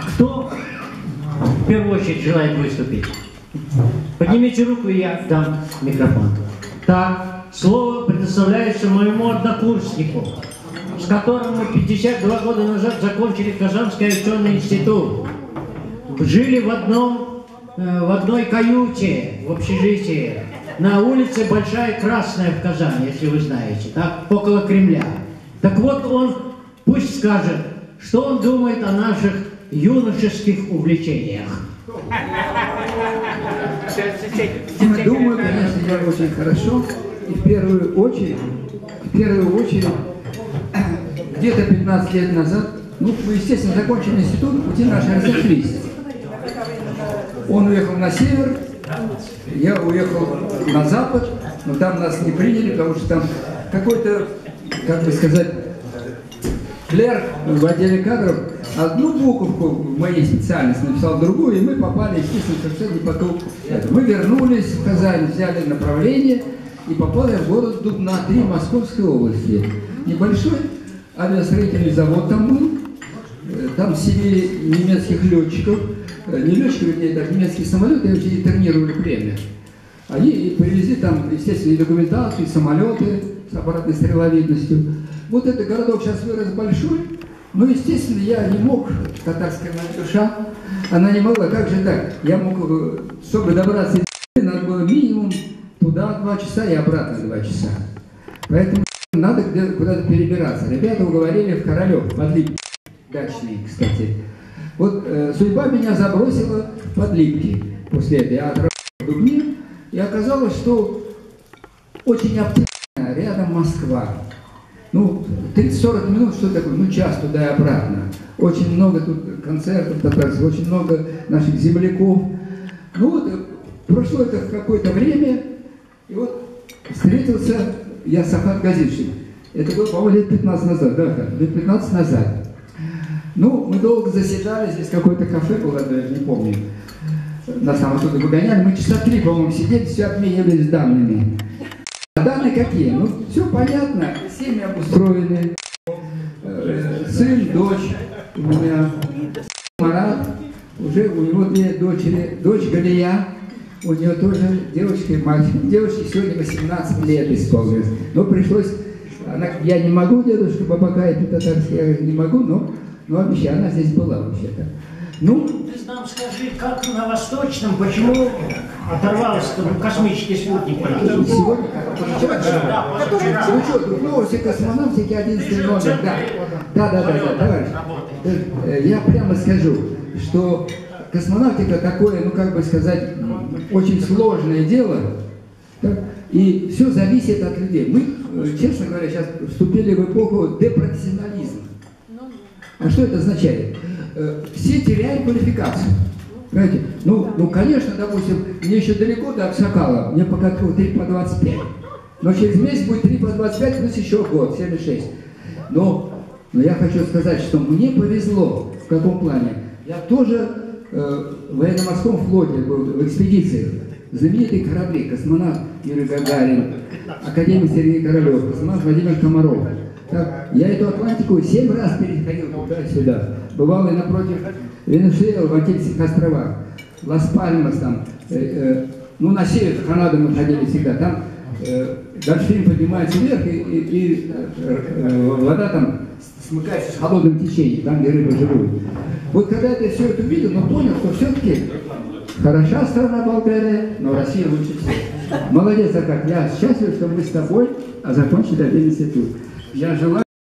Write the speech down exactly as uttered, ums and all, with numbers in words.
Кто в первую очередь желает выступить? Поднимите руку, и я дам микрофон. Так, слово предоставляется моему однокурснику, с которым мы пятьдесят два года назад закончили Казанский авиационный институт. Жили в одном, в одной каюте в общежитии на улице Большая Красная в Казани, если вы знаете, так, около Кремля. Так вот, он пусть скажет, что он думает о наших юношеских увлечениях. Думаю, конечно, я очень хорошо. И в первую очередь, в первую очередь, где-то пятнадцать лет назад, ну, мы, естественно, закончили институт, пути наши разошлись. Он уехал на север, я уехал на запад, но там нас не приняли, потому что там какой-то, как бы сказать, клерк в отделе кадров одну буковку в моей специальности написал другую, и мы попали, естественно, совершенно не по ту. Мы вернулись в Казань, взяли направление, и попали в город Дубна, три Московской области. Небольшой авиастроительный завод там был, там сидели немецких летчиков, не летчиков, нет, а немецкие самолеты, и вообще тренировали племя. Они привезли там, естественно, и документацию, и самолеты с аппаратной стреловидностью. Вот этот городок сейчас вырос большой, но, естественно, я не мог, татарская моя душа, она не могла, как же так? Я мог, чтобы добраться, надо было минимум туда два часа и обратно два часа. Поэтому надо куда-то перебираться. Ребята уговорили в Королев, Подлипки, дачные, кстати. Вот э, судьба меня забросила в Подлипки после этого. Я отработал в Дубне, и оказалось, что очень оптимально, рядом Москва. Ну, тридцать-сорок минут, что такое, ну, час туда и обратно. Очень много тут концертов татарских, очень много наших земляков. Ну вот, прошло это какое-то время, и вот встретился я с Ахат Газишем. Это было, по-моему, лет пятнадцать назад, да, лет пятнадцать назад. Ну, мы долго заседали, здесь какое-то кафе было, даже не помню. Нас там оттуда выгоняли, мы часа три, по-моему, сидели, все обменивались данными. А данные какие? Ну, все понятно, семьи обустроены, сын, дочь, у меня Марат, уже у него две дочери, дочь Галия, у нее тоже девочка и мальчик. Девочке сегодня восемнадцать лет исполнилось, но пришлось, она, я не могу, дедушка Бабакай, по-татарски я не могу, но, но обещаю, она здесь была вообще-то. Ну, ты нам скажи, как на Восточном, почему оторвался космический спутник? Сегодня, ну что, в новости космонавтики одиннадцатый номер, да. Да, да, да, да, товарищ. Я прямо скажу, что космонавтика такое, ну как бы сказать, очень сложное дело, так? И все зависит от людей. Мы, честно говоря, сейчас вступили в эпоху депрофессионализма. А что это означает? Все теряют квалификацию. Понимаете? Ну, ну, конечно, допустим, мне еще далеко до Аксакала, мне пока три по двадцать пять. Но через месяц будет три по двадцать пять, плюс еще год, семьдесят шесть. Но, но я хочу сказать, что мне повезло. В каком плане? Я тоже э, в военно-морском флоте был, в экспедициях. Знаменитые корабли, космонавт Юрий Гагарин, академик Сергей Королев, космонавт Владимир Комаров. Так, я эту Атлантику семь раз переходил туда-сюда. Бывал и напротив Венесуэлы, в Антильских островах, Лас-Пальмас, там, э, э, ну, на север Канады мы ходили всегда, там э, дельфин поднимается вверх, и, и, и э, э, вода там смыкается с холодным течением, там, где рыбы живут. Вот когда я все это увидел, но понял, что все-таки хороша страна Болгария, но Россия лучше всех. Молодец, Акад, я счастлив, что мы с тобой закончили один институт. Я желаю